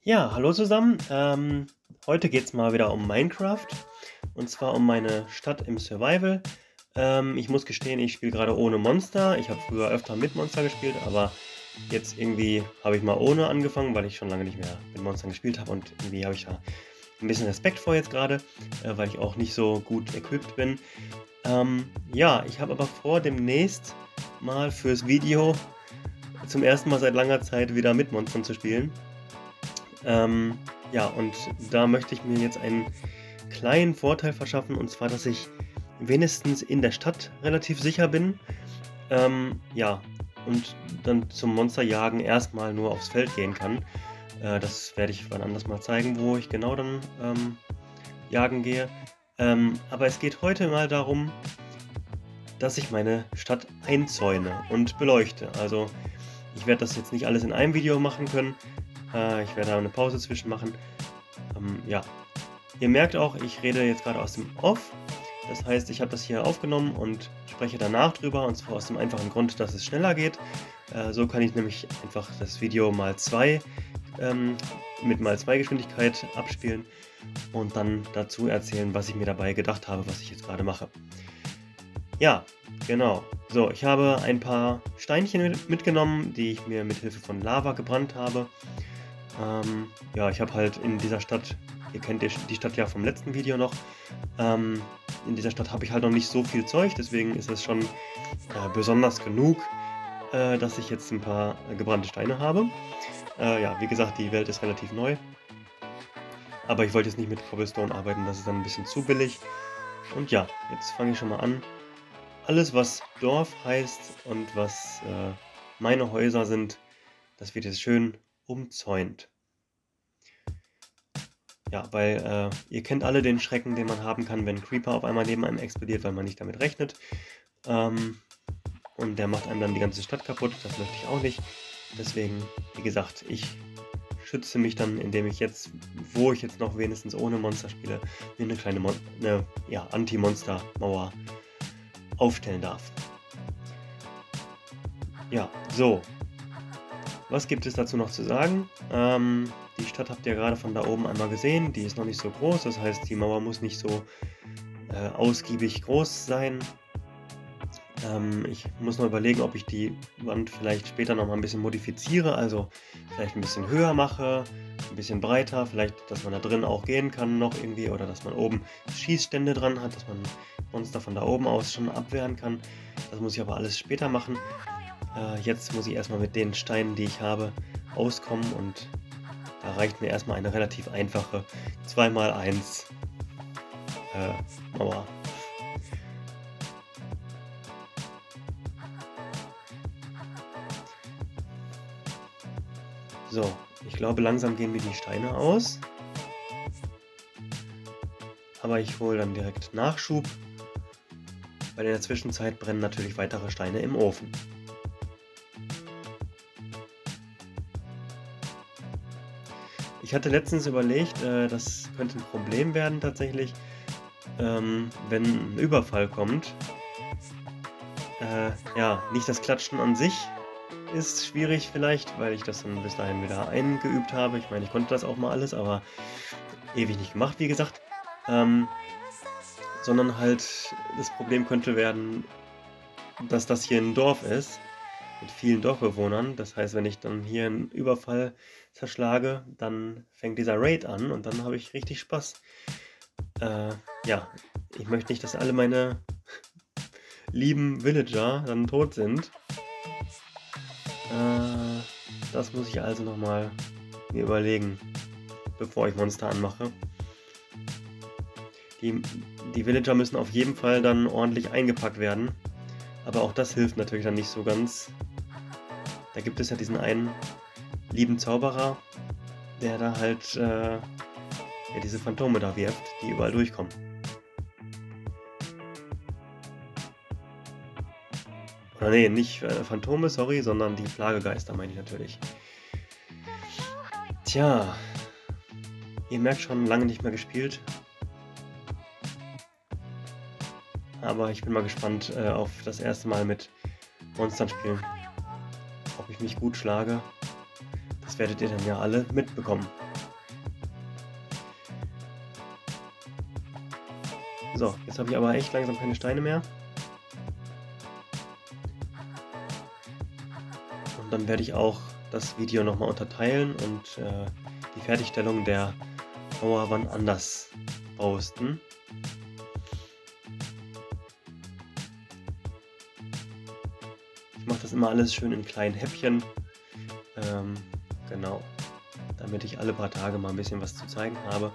Ja, hallo zusammen. Heute geht's mal wieder um Minecraft und zwar um meine Stadt im Survival. Ich muss gestehen, ich spiele gerade ohne Monster. Ich habe früher öfter mit Monster gespielt, aber jetzt irgendwie habe ich mal ohne angefangen, weil ich schon lange nicht mehr mit Monstern gespielt habe und irgendwie habe ich da ein bisschen Respekt vor jetzt gerade, weil ich auch nicht so gut equipped bin. Ja, ich habe aber vor, demnächst mal fürs Video zum ersten Mal seit langer Zeit wieder mit Monstern zu spielen. Ja, und da möchte ich mir jetzt einen kleinen Vorteil verschaffen, und zwar, dass ich wenigstens in der Stadt relativ sicher bin. Ja, und dann zum Monsterjagen erstmal nur aufs Feld gehen kann. Das werde ich wann anders mal zeigen, wo ich genau dann jagen gehe. Aber es geht heute mal darum, dass ich meine Stadt einzäune und beleuchte. Also ich werde das jetzt nicht alles in einem Video machen können. Ich werde da eine Pause zwischen machen. Ja, ihr merkt auch, ich rede jetzt gerade aus dem Off. Das heißt, ich habe das hier aufgenommen und spreche danach drüber, und zwar aus dem einfachen Grund, dass es schneller geht. So kann ich nämlich einfach das Video mal 2 mit mal 2 Geschwindigkeit abspielen und dann dazu erzählen, was ich mir dabei gedacht habe, was ich jetzt gerade mache. Ja, genau. So, ich habe ein paar Steinchen mitgenommen, die ich mir mit Hilfe von Lava gebrannt habe. Ja, ich habe halt in dieser Stadt, ihr kennt die Stadt ja vom letzten Video noch, in dieser Stadt habe ich halt noch nicht so viel Zeug, deswegen ist es schon besonders genug, dass ich jetzt ein paar gebrannte Steine habe. Ja, wie gesagt, die Welt ist relativ neu, aber ich wollte jetzt nicht mit Cobblestone arbeiten, das ist dann ein bisschen zu billig. Und ja, jetzt fange ich schon mal an. Alles, was Dorf heißt und was meine Häuser sind, das wird jetzt schön umzäunt. Ja, weil ihr kennt alle den Schrecken, den man haben kann, wenn 'n Creeper auf einmal neben einem explodiert, weil man nicht damit rechnet. Ähm, und der macht einem dann die ganze Stadt kaputt. Das möchte ich auch nicht. Deswegen, wie gesagt, ich schütze mich dann, indem ich jetzt, wo ich jetzt noch wenigstens ohne Monster spiele, mir eine kleine ja, Anti-Monster-Mauer aufstellen darf. Ja, so. Was gibt es dazu noch zu sagen? Die Stadt habt ihr gerade von da oben einmal gesehen. Die ist noch nicht so groß, das heißt, die Mauer muss nicht so ausgiebig groß sein. Ich muss noch überlegen, ob ich die Wand vielleicht später noch mal ein bisschen modifiziere, also vielleicht ein bisschen höher mache, ein bisschen breiter, vielleicht, dass man da drin auch gehen kann noch irgendwie, oder dass man oben Schießstände dran hat, dass man Monster von da oben aus schon abwehren kann. Das muss ich aber alles später machen. Jetzt muss ich erstmal mit den Steinen, die ich habe, auskommen, und da reicht mir erstmal eine relativ einfache 2x1 Mauer. So, ich glaube, langsam gehen mir die Steine aus. Aber ich hole dann direkt Nachschub, weil in der Zwischenzeit brennen natürlich weitere Steine im Ofen. Ich hatte letztens überlegt, das könnte ein Problem werden tatsächlich, wenn ein Überfall kommt. Ja, nicht das Klatschen an sich ist schwierig vielleicht, weil ich das dann bis dahin wieder eingeübt habe. Ich meine, ich konnte das auch mal alles, aber ewig nicht gemacht, wie gesagt. Ähm, Sondern halt das Problem könnte werden, dass das hier ein Dorf ist mit vielen Dorfbewohnern. Das heißt, wenn ich dann hier einen Überfall zerschlage, dann fängt dieser Raid an und dann habe ich richtig Spaß. Ja, ich möchte nicht, dass alle meine lieben Villager dann tot sind. Äh, Das muss ich also noch mal mir überlegen, bevor ich Monster anmache. Die die Villager müssen auf jeden Fall dann ordentlich eingepackt werden, aber auch das hilft natürlich dann nicht so ganz. Da gibt es ja diesen einen lieben Zauberer, der da halt, ja, diese Phantome da wirft, die überall durchkommen. Oder ne, nicht, Phantome, sorry, sondern die Plagegeister meine ich natürlich. Tja, ihr merkt schon, lange nicht mehr gespielt, aber ich bin mal gespannt, auf das erste Mal mit Monstern spielen. Ob ich mich gut schlage, das werdet ihr dann ja alle mitbekommen. So, jetzt habe ich aber echt langsam keine Steine mehr. Und dann werde ich auch das Video nochmal unterteilen und die Fertigstellung der Mauer wann anders posten. Ich mache das immer alles schön in kleinen Häppchen. Genau, damit ich alle paar Tage mal ein bisschen was zu zeigen habe.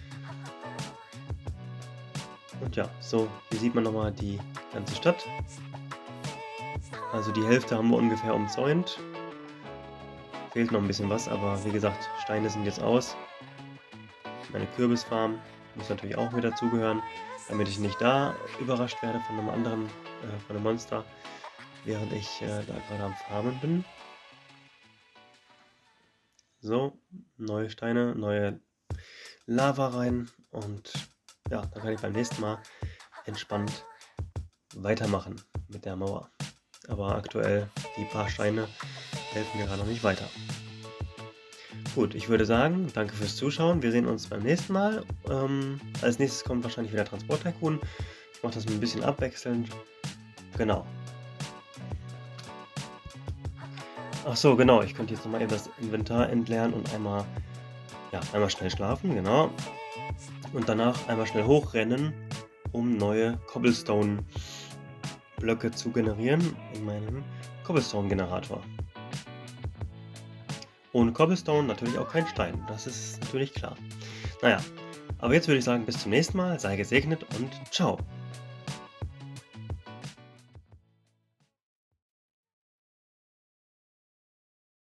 Und ja, so, hier sieht man nochmal die ganze Stadt. Also die Hälfte haben wir ungefähr umzäunt. Fehlt noch ein bisschen was, aber wie gesagt, Steine sind jetzt aus. Meine Kürbisfarm muss natürlich auch mit dazugehören, damit ich nicht da überrascht werde von einem anderen, von einem Monster, während ich da gerade am Farmen bin. So, neue Steine, neue Lava rein und ja, dann kann ich beim nächsten Mal entspannt weitermachen mit der Mauer. Aber aktuell, die paar Steine helfen mir gerade noch nicht weiter. Gut, ich würde sagen, danke fürs Zuschauen. Wir sehen uns beim nächsten Mal. Als nächstes kommt wahrscheinlich wieder Transport Tycoon. Ich mache das ein bisschen abwechselnd. Genau. Ach so, genau. Ich könnte jetzt nochmal eben das Inventar entleeren und einmal schnell schlafen, genau. Und danach einmal schnell hochrennen, um neue Cobblestone-Blöcke zu generieren in meinem Cobblestone-Generator. Ohne Cobblestone natürlich auch kein Stein, das ist natürlich klar. Naja, aber jetzt würde ich sagen, bis zum nächsten Mal, sei gesegnet und ciao.